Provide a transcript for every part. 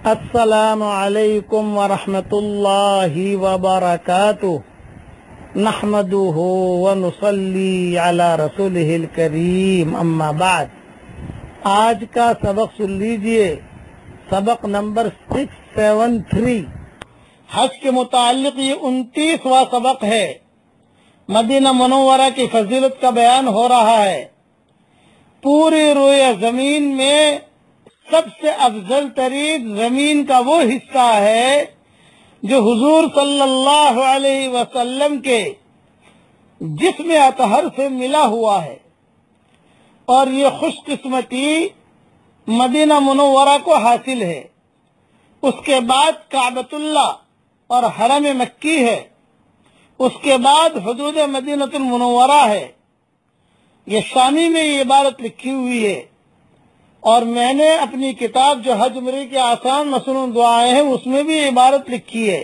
السلام علیکم ورحمۃ اللہ وبرکاتہ نحمده ونصلی علی رسولہ الکریم اما بعد۔ آج کا سبق سن لیجئے، سبق نمبر 673 حج کے متعلق یہ 29واں سبق ہے۔ مدینہ منورہ کی فضیلت کا بیان ہو رہا ہے۔ پوری روئے زمین میں سب سے افضل ترین زمین کا وہ حصہ ہے جو حضور صلی اللہ علیہ وسلم کے جسم اطہر سے ملا ہوا ہے، اور یہ خوش قسمتی مدینہ منورہ کو حاصل ہے۔ اس کے بعد کعبۃ اللہ اور حرم مکی ہے، اس کے بعد حدود مدینہ المنورہ ہے۔ یہ شامی میں یہ عبارت لکھی ہوئی ہے، اور میں نے اپنی کتاب جو حج عمرے کے آسان مصنون دعائیں ہیں اس میں بھی یہ عبارت لکھی ہے۔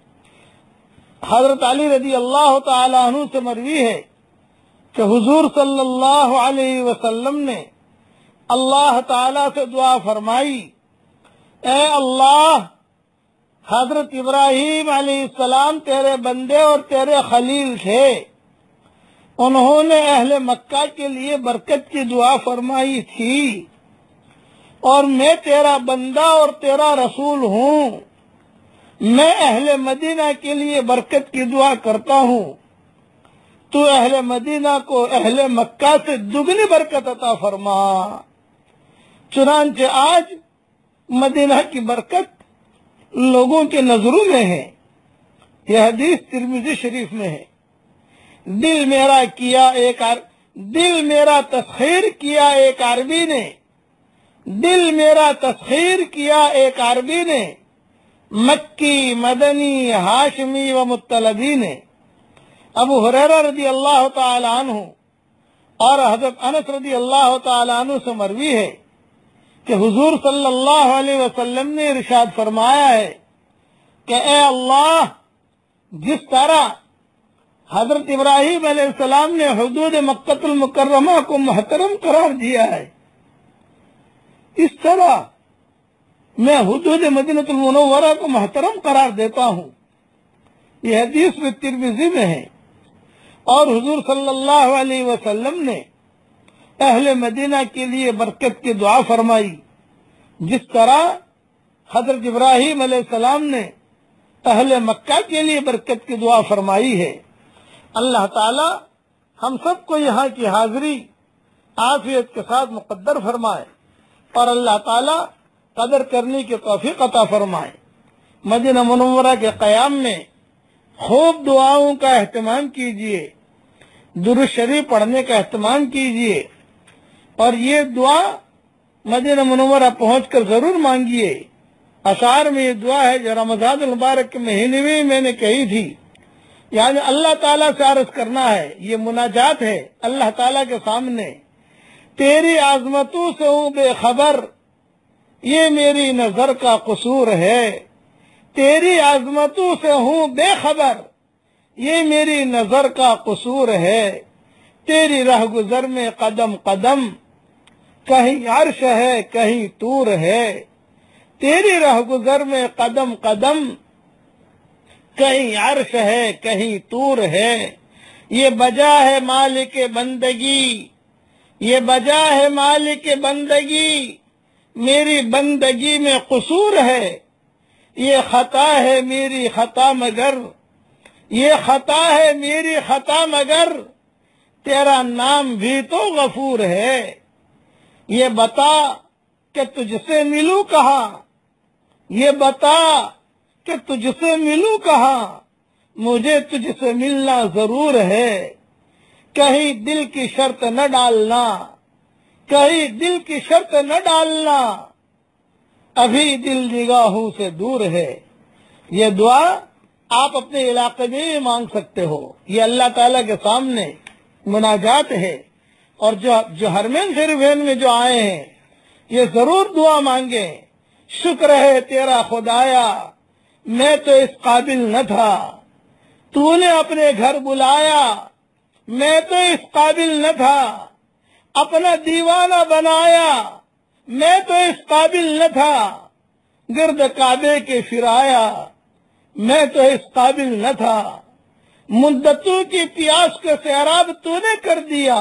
حضرت علی رضی اللہ تعالی عنہ سے مروی ہے کہ حضور صلی اللہ علیہ وسلم نے اللہ تعالی سے دعا فرمائی، اے اللہ، حضرت ابراہیم علیہ السلام تیرے بندے اور تیرے خلیل تھے، انہوں نے اہل مکہ کے لیے برکت کی دعا فرمائی تھی، اور میں تیرا بندہ اور تیرا رسول ہوں، میں اہل مدینہ کے لیے برکت کی دعا کرتا ہوں، تو اہل مدینہ کو اہل مکہ سے دگنی برکت عطا فرما۔ چنانچہ آج مدینہ کی برکت لوگوں کے نظروں میں ہے۔ یہ حدیث ترمذی شریف میں ہے۔ دل میرا تسخیر کیا ایک عربی نے، دل میرا تسخیر کیا ایک عربی نے، مکی مدنی ہاشمی و مطلبی نے۔ ابو ہریرہ رضی اللہ تعالی عنہ اور حضرت انس رضی اللہ تعالی عنہ سے مروی ہے کہ حضور صلی اللہ علیہ وسلم نے ارشاد فرمایا ہے کہ اے اللہ، جس طرح حضرت ابراہیم علیہ السلام نے حدود مکہ المکرمہ کو محترم قرار دیا ہے، اس طرح میں حدود مدینہ المنورہ کو محترم قرار دیتا ہوں۔ یہ حدیث میں ترمذی میں ہے، اور حضور صلی اللہ علیہ وسلم نے اہل مدینہ کے لیے برکت کی دعا فرمائی، جس طرح حضرت ابراہیم علیہ السلام نے اہل مکہ کے لیے برکت کی دعا فرمائی ہے۔ اللہ تعالی ہم سب کو یہاں کی حاضری عافیت کے ساتھ مقدر فرمائے، اور اللہ تعالی قدر کرنے کی توفیق عطا فرمائے۔ مدینہ منورہ کے قیام میں خوب دعاؤں کا اہتمام کیجئے، درود شریف پڑھنے کا اہتمام کیجئے، اور یہ دعا مدینہ منورہ پہنچ کر ضرور مانگیے۔ اشعار میں یہ دعا ہے جو رمضان المبارک کے مہینے میں میں نے کہی تھی، یعنی اللہ تعالیٰ سے عرض کرنا ہے، یہ مناجات ہے اللہ تعالیٰ کے سامنے۔ تیری عظمتوں سے ہوں بے خبر، یہ میری نظر کا قصور ہے، تیری عظمتوں سے ہوں بے خبر، یہ میری نظر کا قصور ہے، تیری رہ گزر میں قدم قدم، کہیں عرش ہے کہیں طور ہے، تیری رہ گزر میں قدم قدم، کہیں عرش ہے کہیں طور ہے، یہ بجا ہے مالک بندگی، یہ بجا ہے مالک بندگی، میری بندگی میں قصور ہے، یہ خطا ہے میری خطا مگر، یہ خطا ہے میری خطا مگر، تیرا نام بھی تو غفور ہے، یہ بتا کہ تجھ سے ملوں کہاں، یہ بتا کہ تجھ سے ملوں کہاں، مجھے تجھ سے ملنا ضرور ہے، کہیں دل کی شرط نہ ڈالنا، کہیں دل کی شرط نہ ڈالنا، ابھی دل نگاہوں سے دور ہے۔ یہ دعا آپ اپنے علاقے میں بھی مانگ سکتے ہو، یہ اللہ تعالیٰ کے سامنے مناجات ہے، اور جو حرمین شریفین میں جو آئے ہیں یہ ضرور دعا مانگیں۔ شکر ہے تیرا خدایا، میں تو اس قابل نہ تھا، تو نے اپنے گھر بلایا، میں تو اس قابل نہ تھا، اپنا دیوانہ بنایا، میں تو اس قابل نہ تھا، گرد کعبے کے پھر آیا، میں تو اس قابل نہ تھا، مدتوں کی پیاس کو سیراب تو نے کر دیا،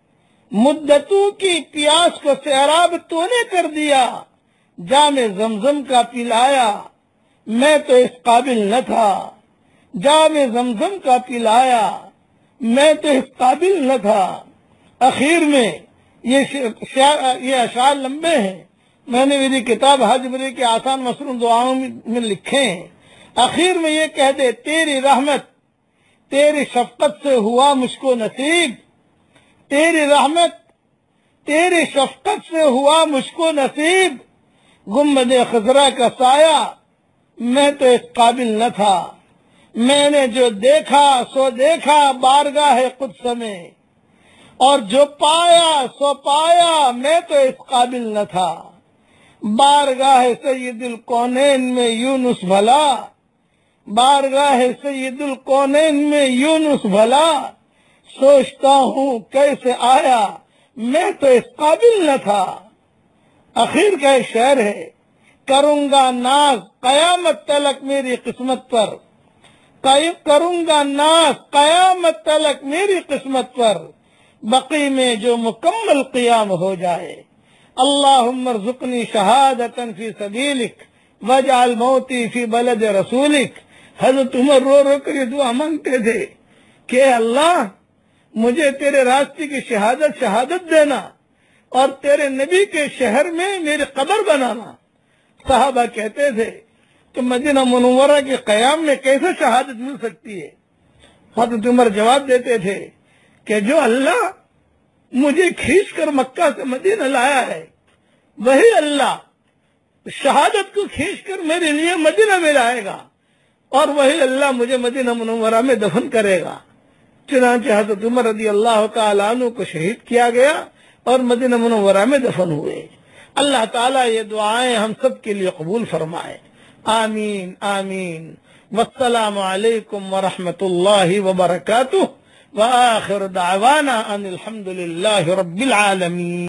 مدتوں کی پیاس کو سیراب تو نے کر دیا، جام زمزم کا پلایا، میں تو اس قابل نہ تھا، جام زمزم کا پلایا، میں تو اس قابل نہ تھا۔ اخیر میں یہ اشعار لمبے ہیں، میں نے میری کتاب حج بری کے آسان مصنون دعاؤں میں لکھے ہیں۔ اخیر میں یہ کہہ دے، تیری رحمت تیری شفقت سے ہوا مجھ کو نصیب، تیری رحمت تیری شفقت سے ہوا مجھ کو نصیب، گنبد خضرا کا سایہ میں تو اس قابل نہ تھا، میں نے جو دیکھا سو دیکھا بارگاہ قدس میں، اور جو پایا سو پایا میں تو اس قابل نہ تھا، بارگاہ سید الکونین میں یونس بھلا، بارگاہ سید الکونین میں یونس بھلا، سوچتا ہوں کیسے آیا میں تو اس قابل نہ تھا۔ اخیر کا ایک شعر ہے، کروں گا ناز قیامت تلک میری قسمت پر، کروں گا ناز قیامت تلک میری قسمت پر، بقی میں جو مکمل قیام ہو جائے، اللہم ارزقنی شہادتا فی سبیلک واجعل موتی فی بلد رسولک۔ حضرت عمر رو رو کر یہ دعا مانگتے تھے کہ اے اللہ مجھے تیرے راستے کی شہادت دینا اور تیرے نبی کے شہر میں میری قبر بنانا۔ صحابہ کہتے تھے کہ مدینہ منورہ کے قیام میں کیسے شہادت مل سکتی ہے؟ حضرت عمر جواب دیتے تھے کہ جو اللہ مجھے کھینچ کر مکہ سے مدینہ لایا ہے، وہی اللہ شہادت کو کھینچ کر میرے لیے مدینہ میں لائے گا، اور وہی اللہ مجھے مدینہ منورہ میں دفن کرے گا۔ چنانچہ حضرت عمر رضی اللہ تعالیٰ عنہ کو شہید کیا گیا اور مدینہ منورہ میں دفن ہوئے۔ اللہ تعالیٰ یہ دعائیں ہم سب کے لیے قبول فرمائے، آمین آمین۔ والسلام علیکم ورحمۃ اللہ وبرکاتہ، وآخر دعوانا ان الحمد للہ رب العالمین۔